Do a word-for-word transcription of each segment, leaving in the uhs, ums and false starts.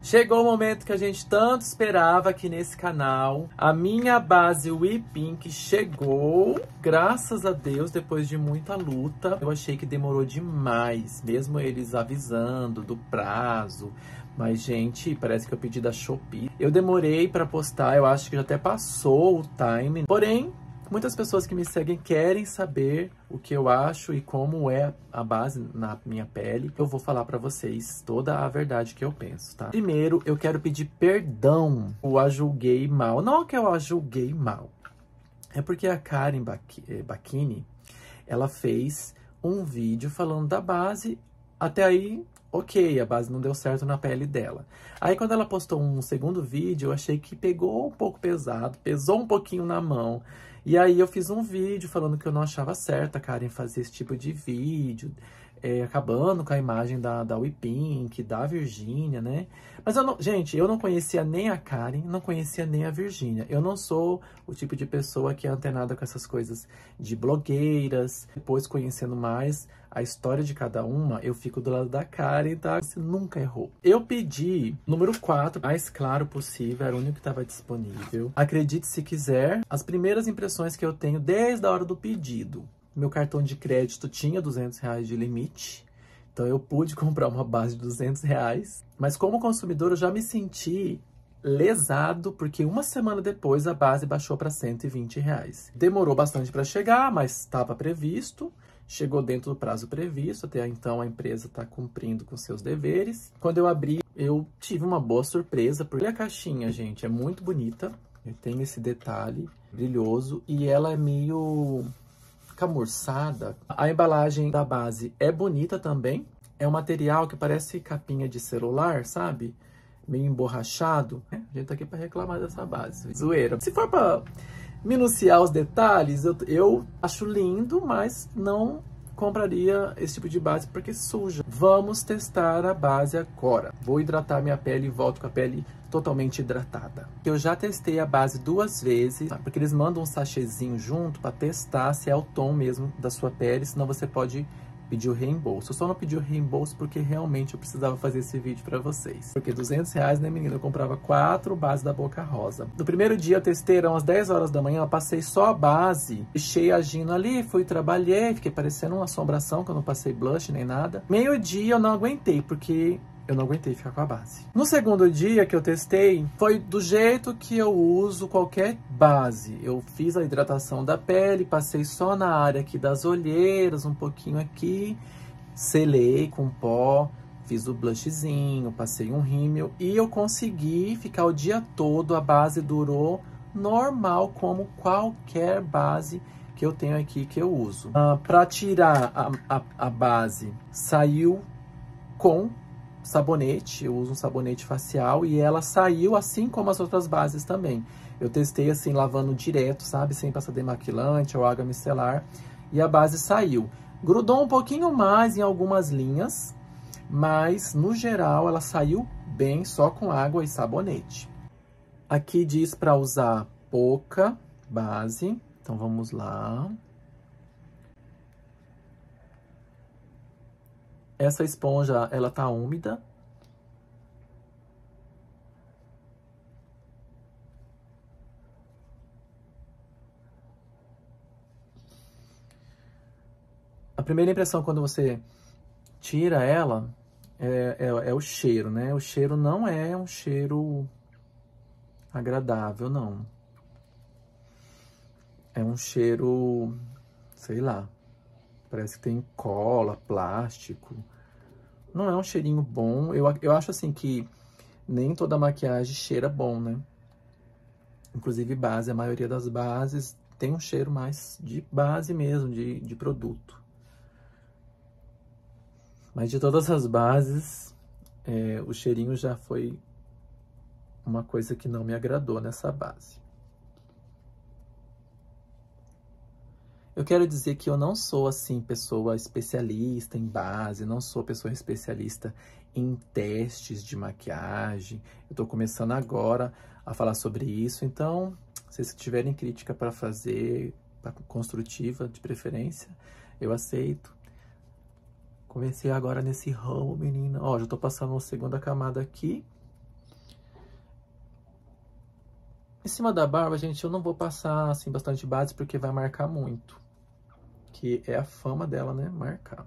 Chegou o momento que a gente tanto esperava aqui nesse canal. A minha base We Pink chegou, graças a Deus, depois de muita luta. Eu achei que demorou demais, mesmo eles avisando do prazo. Mas, gente, parece que eu pedi da Shopee. Eu demorei pra postar, eu acho que já até passou o time. Porém, muitas pessoas que me seguem querem saber o que eu acho e como é a base na minha pele. Eu vou falar pra vocês toda a verdade que eu penso, tá? Primeiro, eu quero pedir perdão. Eu a julguei mal. Não que eu a julguei mal. É porque a Karen Bacchini, ela fez um vídeo falando da base. Até aí, ok, a base não deu certo na pele dela. Aí, quando ela postou um segundo vídeo, eu achei que pegou um pouco pesado, pesou um pouquinho na mão. E aí eu fiz um vídeo falando que eu não achava certo a Karen fazer esse tipo de vídeo, é, acabando com a imagem da, da We Pink, da Virgínia, né? Mas, eu não, gente, eu não conhecia nem a Karen, não conhecia nem a Virgínia. Eu não sou o tipo de pessoa que é antenada com essas coisas de blogueiras. Depois, conhecendo mais a história de cada uma, eu fico do lado da Karen, tá? Você nunca errou. Eu pedi número quatro, mais claro possível, era o único que estava disponível. Acredite se quiser, as primeiras impressões que eu tenho desde a hora do pedido. Meu cartão de crédito tinha duzentos reais de limite, então eu pude comprar uma base de duzentos reais. Mas como consumidor, eu já me senti lesado, porque uma semana depois a base baixou para cento e vinte reais. Demorou bastante para chegar, mas estava previsto. Chegou dentro do prazo previsto, até então a empresa está cumprindo com seus deveres. Quando eu abri, eu tive uma boa surpresa, porque a caixinha, gente, é muito bonita. Tem esse detalhe brilhoso e ela é meio camurçada. A embalagem da base é bonita também. É um material que parece capinha de celular, sabe? Meio emborrachado. A gente tá aqui para reclamar dessa base. Zoeira. Se for para minuciar os detalhes, eu, eu acho lindo, mas não compraria esse tipo de base porque suja. Vamos testar a base agora. Vou hidratar minha pele e volto com a pele totalmente hidratada. Eu já testei a base duas vezes, tá? Porque eles mandam um sachêzinho junto para testar se é o tom mesmo da sua pele, senão você pode pedir o reembolso. Eu só não pedi o reembolso porque realmente eu precisava fazer esse vídeo pra vocês. Porque duzentos reais, né, menina? Eu comprava quatro bases da Boca Rosa. No primeiro dia eu testei, eram às dez horas da manhã, eu passei só a base, deixei agindo ali, fui, trabalhei, fiquei parecendo uma assombração, que eu não passei blush nem nada. Meio dia eu não aguentei, porque eu não aguentei ficar com a base. No segundo dia que eu testei, foi do jeito que eu uso qualquer base. Eu fiz a hidratação da pele, passei só na área aqui das olheiras, um pouquinho aqui, selei com pó, fiz o blushzinho, passei um rímel e eu consegui ficar o dia todo. A base durou normal, como qualquer base que eu tenho aqui, que eu uso. Ah, para tirar a, a, a base, saiu com sabonete, eu uso um sabonete facial e ela saiu assim como as outras bases também. Eu testei assim, lavando direto, sabe? Sem passar demaquilante ou água micelar. E a base saiu. Grudou um pouquinho mais em algumas linhas, mas no geral ela saiu bem só com água e sabonete. Aqui diz para usar pouca base, então vamos lá. Essa esponja, ela tá úmida. A primeira impressão quando você tira ela é, é, é o cheiro, né? O cheiro não é um cheiro agradável, não. É um cheiro, sei lá, parece que tem cola, plástico. Não é um cheirinho bom. Eu, eu acho assim que nem toda maquiagem cheira bom, né? Inclusive base, a maioria das bases tem um cheiro mais de base mesmo, de, de produto. Mas de todas as bases, é, o cheirinho já foi uma coisa que não me agradou nessa base. Eu quero dizer que eu não sou, assim, pessoa especialista em base, não sou pessoa especialista em testes de maquiagem. Eu tô começando agora a falar sobre isso, então, se vocês tiverem crítica para fazer, pra, construtiva de preferência, eu aceito. Comecei agora nesse ramo, menina. Ó, já tô passando a segunda camada aqui. Em cima da barba, gente, eu não vou passar, assim, bastante base, porque vai marcar muito. Que é a fama dela, né? Marcar.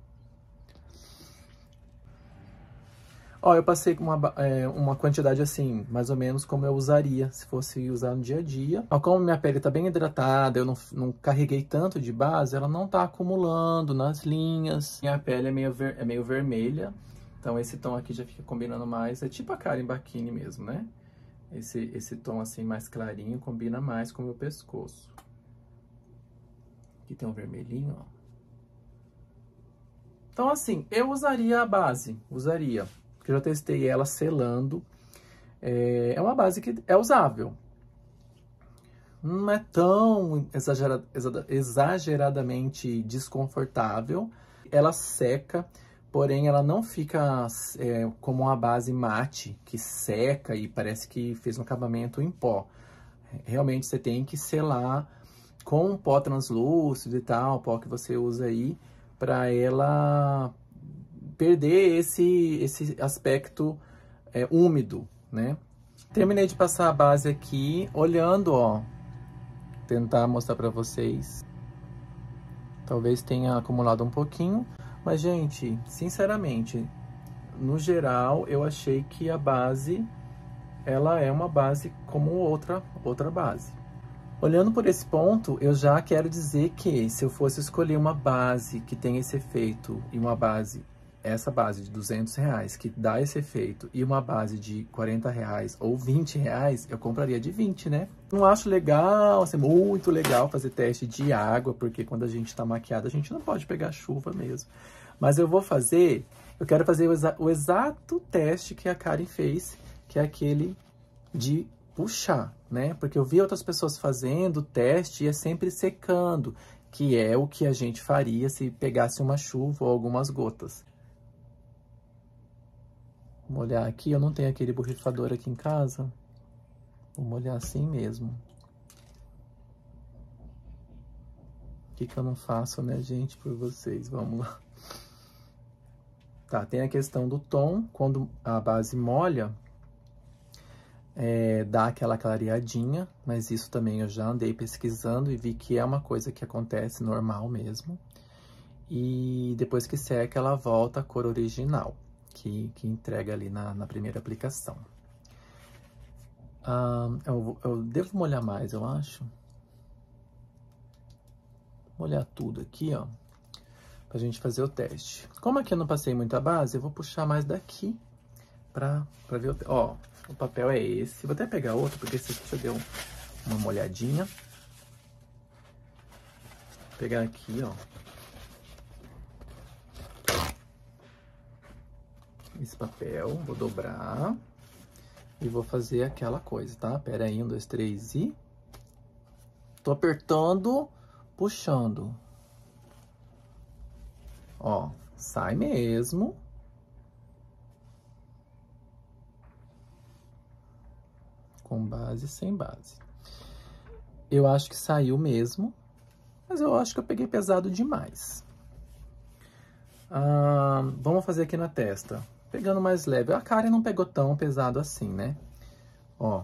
Ó, eu passei com uma, é, uma quantidade assim, mais ou menos como eu usaria, se fosse usar no dia a dia. Ó, como minha pele tá bem hidratada, eu não, não carreguei tanto de base, ela não tá acumulando nas linhas. Minha pele é meio, ver, é meio vermelha, então esse tom aqui já fica combinando mais. É tipo a Karen Bakini mesmo, né? Esse, esse tom assim mais clarinho combina mais com o meu pescoço. Aqui tem um vermelhinho, ó. Então assim, eu usaria a base, usaria. Eu já testei ela selando. É, é uma base que é usável. Não é tão exagera, exageradamente desconfortável. Ela seca, porém ela não fica é, como uma base mate, que seca e parece que fez um acabamento em pó. Realmente você tem que selar com um pó translúcido e tal, pó que você usa aí, para ela perder esse, esse aspecto é, úmido, né? Terminei de passar a base aqui, olhando, ó. Tentar mostrar pra vocês. Talvez tenha acumulado um pouquinho. Mas, gente, sinceramente, no geral, eu achei que a base, ela é uma base como outra, outra base. Olhando por esse ponto, eu já quero dizer que se eu fosse escolher uma base que tem esse efeito e uma base... essa base de duzentos reais que dá esse efeito e uma base de quarenta reais ou vinte reais, eu compraria de vinte, né? Não acho legal, assim, muito legal fazer teste de água, porque quando a gente tá maquiado, a gente não pode pegar chuva mesmo. Mas eu vou fazer, eu quero fazer o, exa o exato teste que a Karen fez, que é aquele de puxar, né? Porque eu vi outras pessoas fazendo o teste e é sempre secando, que é o que a gente faria se pegasse uma chuva ou algumas gotas. Vou molhar aqui, eu não tenho aquele borrifador aqui em casa. Vou molhar assim mesmo. O que que eu não faço, né, gente, por vocês? Vamos lá. Tá, tem a questão do tom. Quando a base molha, é, dá aquela clareadinha, mas isso também eu já andei pesquisando e vi que é uma coisa que acontece normal mesmo. E depois que seca, ela volta à cor original. Que, que entrega ali na, na primeira aplicação. Ah, eu, eu devo molhar mais, eu acho. Molhar tudo aqui, ó. Pra gente fazer o teste. Como aqui eu não passei muita base, eu vou puxar mais daqui pra, pra ver o teste. Ó, o papel é esse. Vou até pegar outro, porque esse aqui já deu uma molhadinha. Vou pegar aqui, ó. Esse papel, vou dobrar e vou fazer aquela coisa, tá? Pera aí, um, dois, três e... tô apertando, puxando. Ó, sai mesmo. Com base, sem base. Eu acho que saiu mesmo, mas eu acho que eu peguei pesado demais. Ah, vamos fazer aqui na testa. Pegando mais leve. A Karen não pegou tão pesado assim, né? Ó.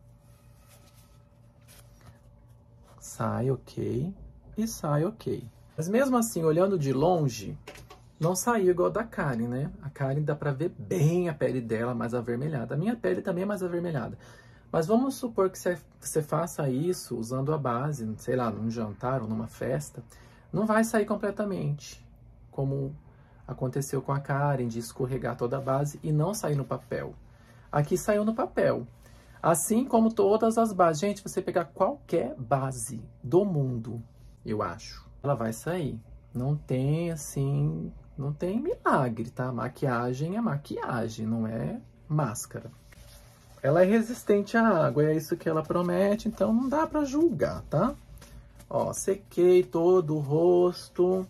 Sai ok. E sai ok. Mas mesmo assim, olhando de longe, não saiu igual a da Karen, né? A Karen dá pra ver bem a pele dela mais avermelhada. A minha pele também é mais avermelhada. Mas vamos supor que você faça isso usando a base, sei lá, num jantar ou numa festa. Não vai sair completamente, como aconteceu com a Karen, de escorregar toda a base e não sair no papel. Aqui saiu no papel. Assim como todas as bases. Gente, você pegar qualquer base do mundo, eu acho, ela vai sair. Não tem, assim, não tem milagre, tá? Maquiagem é maquiagem, não é máscara. Ela é resistente à água, é isso que ela promete, então não dá pra julgar, tá? Ó, sequei todo o rosto.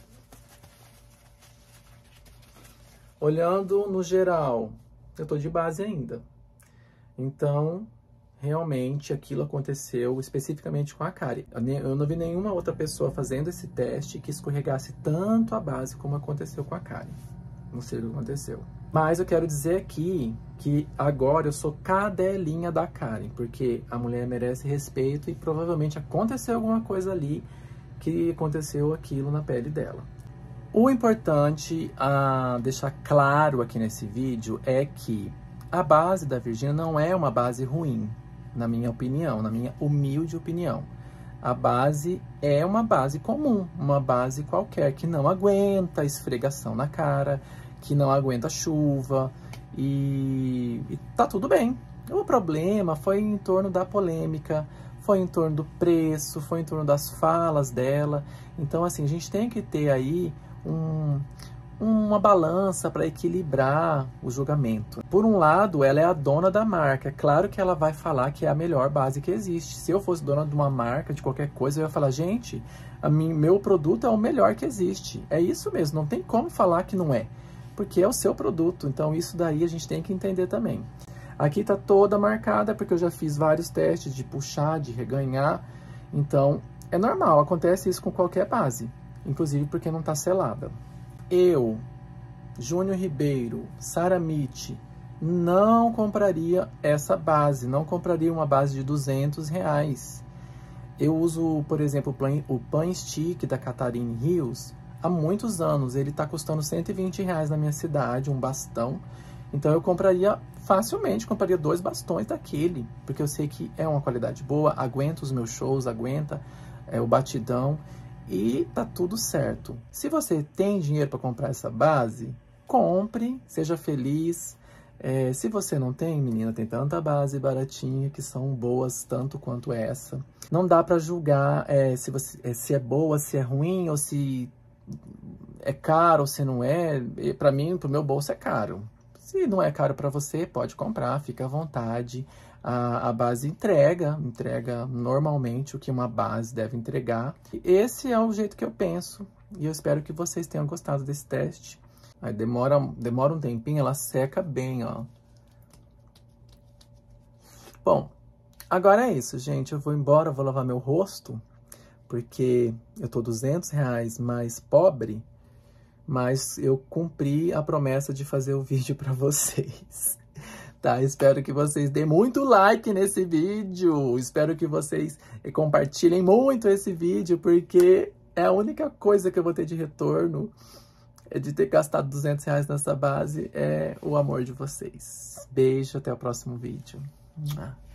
Olhando no geral, eu tô de base ainda. Então, realmente, aquilo aconteceu especificamente com a Karen. Eu não vi nenhuma outra pessoa fazendo esse teste que escorregasse tanto a base como aconteceu com a Karen. Não sei o que aconteceu. Mas eu quero dizer aqui que agora eu sou cadelinha da Karen, porque a mulher merece respeito e provavelmente aconteceu alguma coisa ali que aconteceu aquilo na pele dela. O importante a deixar claro aqui nesse vídeo é que a base da Virgínia não é uma base ruim, na minha opinião, na minha humilde opinião. A base é uma base comum, uma base qualquer, que não aguenta esfregação na cara, que não aguenta chuva e, e tá tudo bem. O problema foi em torno da polêmica, foi em torno do preço, foi em torno das falas dela. Então, assim, a gente tem que ter aí um, uma balança para equilibrar o julgamento. Por um lado, ela é a dona da marca. É claro que ela vai falar que é a melhor base que existe. Se eu fosse dona de uma marca, de qualquer coisa, eu ia falar, gente, a mim, meu produto é o melhor que existe. É isso mesmo, não tem como falar que não é. Porque é o seu produto, então isso daí a gente tem que entender também. Aqui tá toda marcada, porque eu já fiz vários testes de puxar, de reganhar. Então, é normal, acontece isso com qualquer base. Inclusive porque não tá selada. Eu, Júnior Ribeiro, Saramite, não compraria essa base. Não compraria uma base de duzentos reais. Eu uso, por exemplo, o Pan Stick da Catarine Rios há muitos anos. Ele está custando cento e vinte reais na minha cidade, um bastão. Então eu compraria facilmente, compraria dois bastões daquele, porque eu sei que é uma qualidade boa, aguenta os meus shows, aguenta é, o batidão e tá tudo certo. Se você tem dinheiro para comprar essa base, compre, seja feliz. É, se você não tem, menina, tem tanta base baratinha que são boas tanto quanto essa. Não dá para julgar é, se, você, é, se é boa, se é ruim ou se é caro ou se não é. Para mim, pro meu bolso é caro. Se não é caro para você, pode comprar, fica à vontade. A, a base entrega, entrega normalmente o que uma base deve entregar. Esse é o jeito que eu penso e eu espero que vocês tenham gostado desse teste. Aí demora, demora um tempinho, ela seca bem, ó. Bom, agora é isso, gente. Eu vou embora, vou lavar meu rosto, porque eu tô duzentos reais mais pobre, mas eu cumpri a promessa de fazer o vídeo pra vocês. Tá? Espero que vocês deem muito like nesse vídeo. Espero que vocês compartilhem muito esse vídeo, porque é a única coisa que eu vou ter de retorno é de ter gastado duzentos reais nessa base, é o amor de vocês. Beijo, até o próximo vídeo.